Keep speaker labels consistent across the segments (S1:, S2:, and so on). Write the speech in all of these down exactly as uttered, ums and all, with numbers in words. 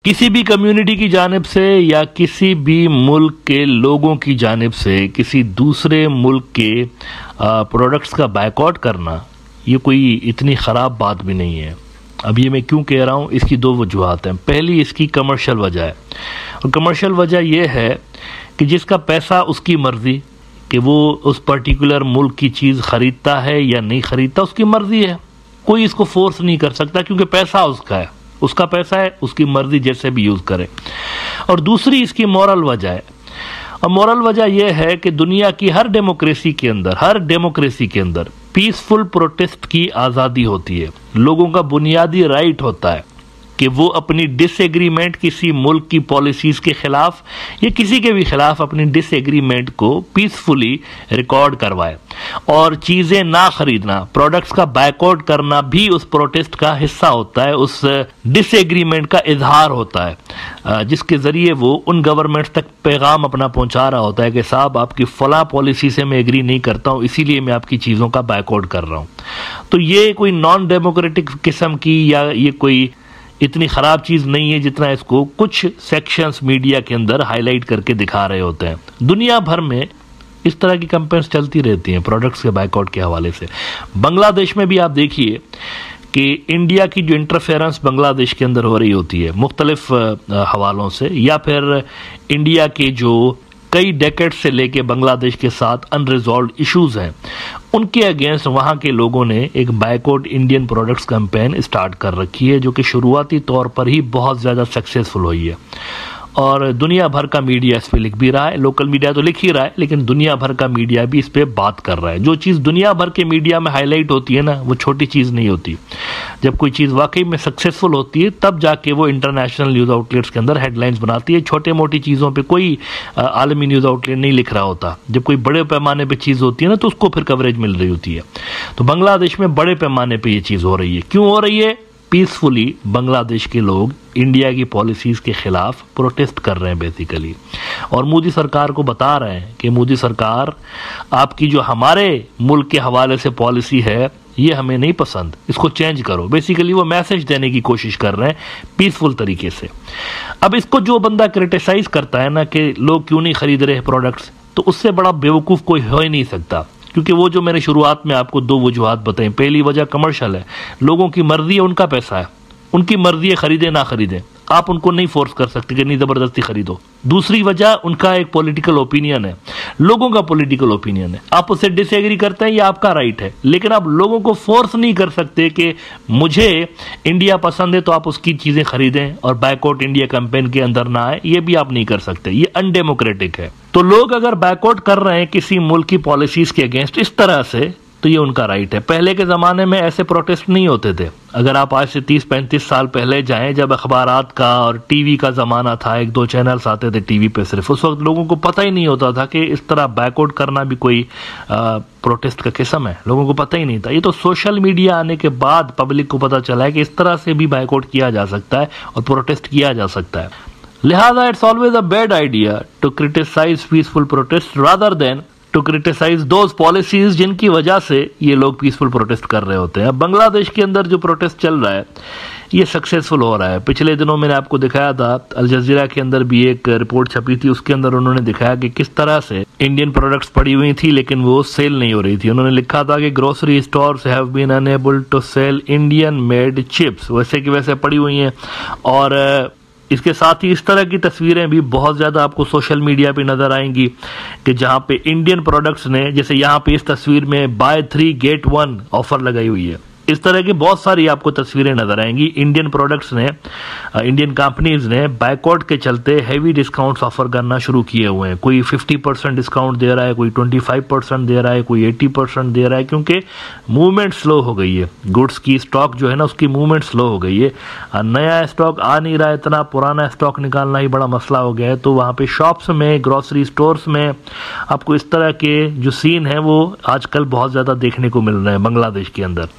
S1: किसी भी कम्युनिटी की जानिब से या किसी भी मुल्क के लोगों की जानिब से किसी दूसरे मुल्क के प्रोडक्ट्स का बायकॉट करना ये कोई इतनी ख़राब बात भी नहीं है। अब ये मैं क्यों कह रहा हूँ, इसकी दो वजूहत हैं। पहली इसकी कमर्शियल वजह है, और कमर्शियल वजह यह है कि जिसका पैसा उसकी मर्ज़ी कि वो उस पर्टिकुलर मुल्क की चीज़ ख़रीदता है या नहीं ख़रीदता, उसकी मर्ज़ी है, कोई इसको फोर्स नहीं कर सकता क्योंकि पैसा उसका है, उसका पैसा है, उसकी मर्जी जैसे भी यूज करे। और दूसरी इसकी मॉरल वजह है, और मॉरल वजह यह है कि दुनिया की हर डेमोक्रेसी के अंदर हर डेमोक्रेसी के अंदर पीसफुल प्रोटेस्ट की आज़ादी होती है। लोगों का बुनियादी राइट होता है कि वो अपनी डिसएग्रीमेंट किसी मुल्क की पॉलिसीज़ के ख़िलाफ़ या किसी के भी ख़िलाफ़ अपनी डिसएग्रीमेंट को पीसफुली रिकॉर्ड करवाए, और चीज़ें ना ख़रीदना, प्रोडक्ट्स का बायकॉट करना भी उस प्रोटेस्ट का हिस्सा होता है, उस डिसएग्रीमेंट का इजहार होता है, जिसके ज़रिए वो उन गवर्नमेंट्स तक पैगाम अपना पहुंचा रहा होता है कि साहब आपकी फ़ला पॉलिसी से मैं एग्री नहीं करता हूं, इसीलिए मैं आपकी चीज़ों का बायकॉट कर रहा हूं। तो ये कोई नॉन डेमोक्रेटिक किस्म की या ये कोई इतनी ख़राब चीज़ नहीं है जितना इसको कुछ सेक्शंस मीडिया के अंदर हाईलाइट करके दिखा रहे होते हैं। दुनिया भर में इस तरह की कैंपेन्स चलती रहती हैं प्रोडक्ट्स के बायकॉट के हवाले से। बांग्लादेश में भी आप देखिए कि इंडिया की जो इंटरफेरेंस बांग्लादेश के अंदर हो रही होती है मुख्तलिफ हवालों से, या फिर इंडिया के जो कई डेकेड से लेके बांग्लादेश के साथ अनरिजॉल्व इश्यूज हैं, उनके अगेंस्ट वहाँ के लोगों ने एक boycott Indian products campaign start कर रखी है, जो कि शुरुआती तौर पर ही बहुत ज़्यादा सक्सेसफुल हुई है। और दुनिया भर का मीडिया इस पर लिख भी रहा है, लोकल मीडिया तो लिख ही रहा है, लेकिन दुनिया भर का मीडिया भी इस पर बात कर रहा है। जो चीज़ दुनिया भर के मीडिया में हाईलाइट होती है ना, वो छोटी चीज़ नहीं होती। जब कोई चीज़ वाकई में सक्सेसफुल होती है तब जाके वो इंटरनेशनल न्यूज़ आउटलेट्स के अंदर हेडलाइंस बनाती है। छोटे मोटी चीज़ों पे कोई आलमी न्यूज़ आउटलेट नहीं लिख रहा होता। जब कोई बड़े पैमाने पे चीज़ होती है ना, तो उसको फिर कवरेज मिल रही होती है। तो बांग्लादेश में बड़े पैमाने पे ये चीज़ हो रही है। क्यों हो रही है? पीसफुली बांग्लादेश के लोग इंडिया की पॉलिसीज़ के ख़िलाफ़ प्रोटेस्ट कर रहे हैं बेसिकली, और मोदी सरकार को बता रहे हैं कि मोदी सरकार, आपकी जो हमारे मुल्क के हवाले से पॉलिसी है ये हमें नहीं पसंद, इसको चेंज करो। बेसिकली वो मैसेज देने की कोशिश कर रहे हैं पीसफुल तरीके से। अब इसको जो बंदा क्रिटिसाइज़ करता है ना कि लोग क्यों नहीं ख़रीद रहे प्रोडक्ट्स, तो उससे बड़ा बेवकूफ़ कोई हो ही नहीं सकता, क्योंकि वो जो मैंने शुरुआत में आपको दो वजूहात बताई, पहली वजह कमर्शियल है, लोगों की मर्जी है, उनका पैसा है, उनकी मर्जी है खरीदे ना खरीदे, आप उनको नहीं फोर्स कर सकते कि नहीं ज़बरदस्ती खरीदो। दूसरी वजह उनका एक पॉलिटिकल ओपिनियन है, लोगों का पॉलिटिकल ओपिनियन है, आप उससे डिसएग्री करते हैं, ये आपका राइट है, लेकिन आप लोगों को फोर्स नहीं कर सकते कि मुझे इंडिया पसंद है तो आप उसकी चीज़ें खरीदें और बायकॉट इंडिया कैंपेन के अंदर ना आए, ये भी आप नहीं कर सकते, ये अनडेमोक्रेटिक है। तो लोग अगर बायकॉट कर रहे हैं किसी मुल्क की पॉलिसीज़ के अगेंस्ट इस तरह से, तो ये उनका राइट है। पहले के ज़माने में ऐसे प्रोटेस्ट नहीं होते थे। अगर आप आज से तीस पैंतीस साल पहले जाएं, जब अखबारात का और टीवी का ज़माना था, एक दो चैनल्स आते थे टीवी पे सिर्फ, उस वक्त लोगों को पता ही नहीं होता था कि इस तरह बायकॉट करना भी कोई आ, प्रोटेस्ट का किस्म है, लोगों को पता ही नहीं था। ये तो सोशल मीडिया आने के बाद पब्लिक को पता चला है कि इस तरह से भी बायकॉट किया जा सकता है और प्रोटेस्ट किया जा सकता है। लिहाजा it's always a bad idea to criticise peaceful protest rather than to criticise those policies जिनकी वजह से ये लोग पीसफुल प्रोटेस्ट कर रहे होते हैं। अब बांग्लादेश के अंदर जो प्रोटेस्ट चल रहा है ये सक्सेसफुल हो रहा है। पिछले दिनों मैंने आपको दिखाया था, अल जज़ीरा के अंदर भी एक रिपोर्ट छपी थी, उसके अंदर उन्होंने दिखाया कि किस तरह से इंडियन प्रोडक्ट्स पड़ी हुई थी लेकिन वो सेल नहीं हो रही थी। उन्होंने लिखा था कि grocery stores have been unable to sell Indian made chips, वैसे की वैसे पड़ी हुई हैं। और इसके साथ ही इस तरह की तस्वीरें भी बहुत ज़्यादा आपको सोशल मीडिया पे नज़र आएंगी कि जहां पे इंडियन प्रोडक्ट्स ने, जैसे यहाँ पे इस तस्वीर में buy three get one offer लगाई हुई है, इस तरह की बहुत सारी आपको तस्वीरें नजर आएंगी। इंडियन प्रोडक्ट्स ने, इंडियन कंपनीज ने बायकॉट के चलते हैवी डिस्काउंट्स ऑफर करना शुरू किए हुए हैं। कोई पचास परसेंट डिस्काउंट दे रहा है, कोई पच्चीस परसेंट दे रहा है, कोई अस्सी परसेंट दे रहा है, क्योंकि मूवमेंट स्लो हो गई है। गुड्स की स्टॉक जो है ना, उसकी मूवमेंट स्लो हो गई है, नया स्टॉक आ नहीं रहा है, इतना पुराना स्टॉक निकालना ही बड़ा मसला हो गया है। तो वहाँ पे शॉप्स में, ग्रोसरी स्टोर्स में आपको इस तरह के जो सीन है वो आजकल बहुत ज़्यादा देखने को मिल रहे हैं बांग्लादेश के अंदर।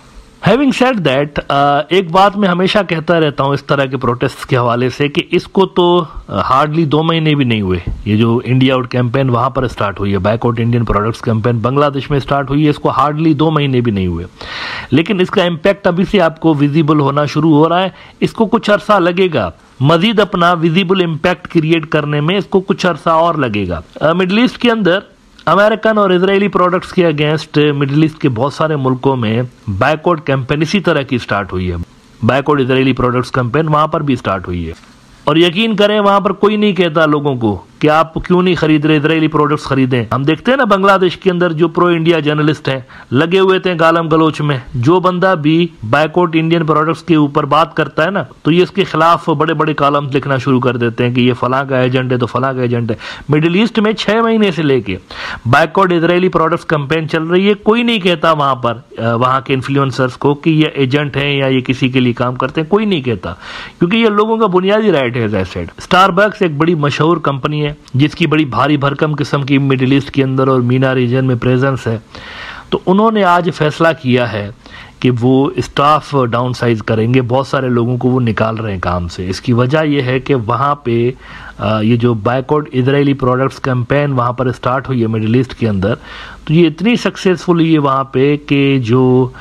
S1: हैविंग सेड दैट, एक बात मैं हमेशा कहता रहता हूँ इस तरह के प्रोटेस्ट के हवाले से कि इसको तो हार्डली दो महीने भी नहीं हुए। ये जो इंडिया आउट कैंपेन वहाँ पर स्टार्ट हुई है, boycott Indian products campaign Bangladesh में स्टार्ट हुई है, इसको हार्डली दो महीने भी नहीं हुए, लेकिन इसका इम्पैक्ट अभी से आपको विजिबल होना शुरू हो रहा है। इसको कुछ अरसा लगेगा, मजीद अपना विजिबल इम्पैक्ट क्रिएट करने में इसको कुछ अरसा और लगेगा। मिडिल ईस्ट के अंदर अमेरिकन और इजरायली प्रोडक्ट्स के अगेंस्ट मिडिल ईस्ट के बहुत सारे मुल्कों में बैकआउट कैंपेन इसी तरह की स्टार्ट हुई है। बैकआउट इजरायली प्रोडक्ट्स कैंपेन वहां पर भी स्टार्ट हुई है, और यकीन करें वहां पर कोई नहीं कहता लोगों को कि आप क्यों नहीं खरीद रहे, इजरायली प्रोडक्ट्स खरीदें। हम देखते हैं ना बांग्लादेश के अंदर जो प्रो इंडिया जर्नलिस्ट हैं लगे हुए थे गालम गलोच में, जो बंदा भी बैकआउट इंडियन प्रोडक्ट्स के ऊपर बात करता है ना तो ये इसके खिलाफ बड़े बड़े कॉलम्स लिखना शुरू कर देते हैं कि ये फलां का एजेंट है तो फलां का एजेंट है। मिडिल ईस्ट में छह महीने से लेके बैकआउट इजरायली प्रोडक्ट्स कैंपेन चल रही है, कोई नहीं कहता वहां पर वहां के इन्फ्लुएंसर्स को कि ये एजेंट हैं या ये किसी के लिए काम करते हैं, कोई नहीं कहता, क्योंकि ये लोगों का बुनियादी राइट है। एज स्टारबक्स एक बड़ी मशहूर कंपनी है जिसकी बड़ी भारी भरकम किस्म की मिडिल ईस्ट के अंदर और मीना रीजन में प्रेजेंस है, तो उन्होंने आज फैसला किया है कि वो स्टाफ डाउन साइज करेंगे, बहुत सारे लोगों को वो निकाल रहे हैं काम से। इसकी वजह यह है कि वहाँ पे ये जो बैकआउट इजरायली प्रोडक्ट्स कैंपेन वहाँ पर स्टार्ट हुई है मिडिल ईस्ट के अंदर, तो ये इतनी सक्सेसफुल हुई है वहाँ पे कि जो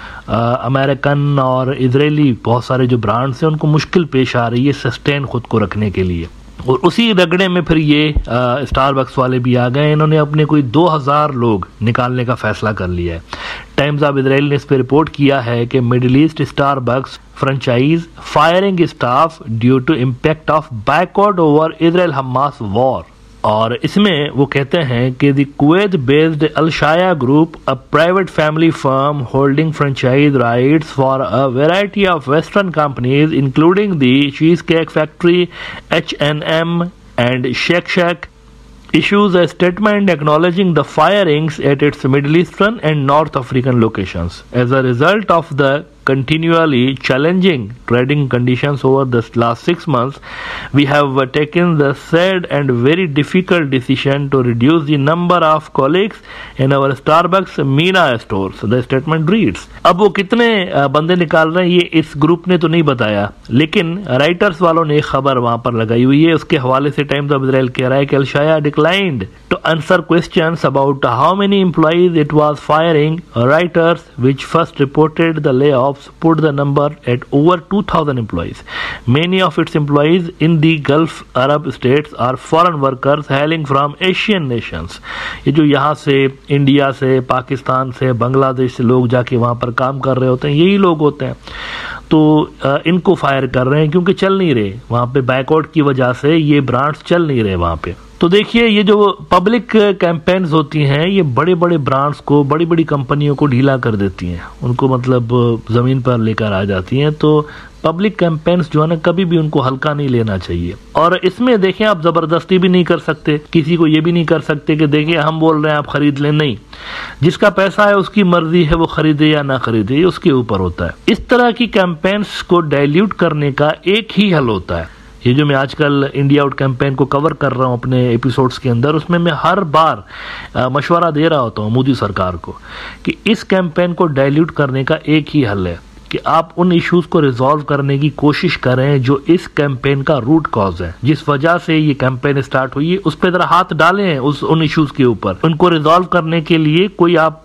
S1: अमेरिकन और इजरायली बहुत सारे जो ब्रांड्स हैं उनको मुश्किल पेश आ रही है सस्टेन खुद को रखने के लिए। और उसी रगड़े में फिर ये स्टारबक्स वाले भी आ गए, इन्होंने अपने कोई दो हज़ार लोग निकालने का फैसला कर लिया है। टाइम्स ऑफ इजराइल ने इस पर रिपोर्ट किया है कि Middle East Starbucks franchise firing staff due to impact of boycott over Israel Hamas war. और इसमें वो कहते हैं कि the Kuwait based Alshaya group, a private family firm holding franchise rights for a variety of western companies including the Cheesecake Factory, H and M and Shake Shack, issues a statement acknowledging the firings at its Middle Eastern and North African locations. As a result of the continually challenging trading conditions over the last six months, we have taken the sad and very difficult decision to reduce the number of colleagues in our Starbucks Mina stores. The statement reads. अब वो कितने बंदे निकाल रहे हैं ये इस group ने तो नहीं बताया, लेकिन राइटर्स वालों ने एक खबर वहां पर लगाई हुई है। उसके हवाले से टाइम्स ऑफ इजराइल कह रहा है कि अल-शाया declined to answer questions about how many employees it was firing. Writers which first reported the layoffs put the number at over two thousand employees. Many of its employees in the Gulf Arab states are foreign workers hailing from Asian nations. ये जो यहाँ से India से, पाकिस्तान से, बांग्लादेश से लोग जाके वहाँ पर काम कर रहे होते हैं, यही लोग होते हैं, तो इनको फायर कर रहे हैं क्योंकि चल नहीं रहे वहाँ पे, बैकआउट की वजह से ये ब्रांड्स चल नहीं रहे वहाँ पे। तो देखिए ये जो पब्लिक कैंपेन्स होती हैं ये बड़े बड़े ब्रांड्स को, बड़ी बड़ी कंपनियों को ढीला कर देती हैं, उनको मतलब ज़मीन पर लेकर आ जाती हैं। तो पब्लिक कैंपेन्स जो है ना कभी भी उनको हल्का नहीं लेना चाहिए। और इसमें देखें आप ज़बरदस्ती भी नहीं कर सकते, किसी को ये भी नहीं कर सकते कि देखिए हम बोल रहे हैं आप खरीद लें, नहीं, जिसका पैसा है उसकी मर्जी है वो खरीदे या ना खरीदे, ये उसके ऊपर होता है। इस तरह की कैंपेन्स को डाइल्यूट करने का एक ही हल होता है। ये जो मैं आजकल इंडिया आउट कैंपेन को कवर कर रहा हूँ अपने एपिसोड्स के अंदर, उसमें मैं हर बार मशवरा दे रहा होता हूँ मोदी सरकार को कि इस कैंपेन को डाइल्यूट करने का एक ही हल है कि आप उन इश्यूज को रिजॉल्व करने की कोशिश करें जो इस कैंपेन का रूट कॉज है, जिस वजह से ये कैंपेन स्टार्ट हुई है, उस पर जरा हाथ डालें उस उन इश्यूज के ऊपर। उनको रिजॉल्व करने के लिए कोई आप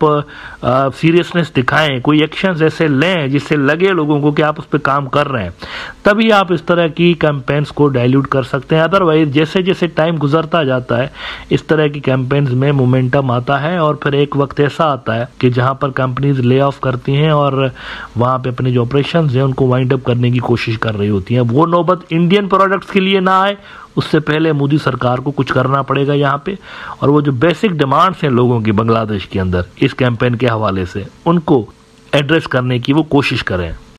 S1: सीरियसनेस दिखाएं, कोई एक्शन ऐसे लें जिससे लगे लोगों को कि आप उस पर काम कर रहे हैं, तभी आप इस तरह की कैंपेन्स को डाइल्यूट कर सकते हैं। अदरवाइज जैसे जैसे टाइम गुजरता जाता है इस तरह की कैंपेन्स में मोमेंटम आता है और फिर एक वक्त ऐसा आता है कि जहां पर कंपनीज ले ऑफ करती हैं और वहां पे अपने जो ऑपरेशन हैं उनको वाइंड अप करने की कोशिश कर रही होती हैं। वो नौबत इंडियन प्रोडक्ट्स के लिए ना आए, उससे पहले मोदी सरकार को कुछ करना पड़ेगा यहाँ पे, और वो जो बेसिक डिमांड्स हैं लोगों की बांग्लादेश के अंदर इस कैंपेन के हवाले से, उनको एड्रेस करने की वो कोशिश करें।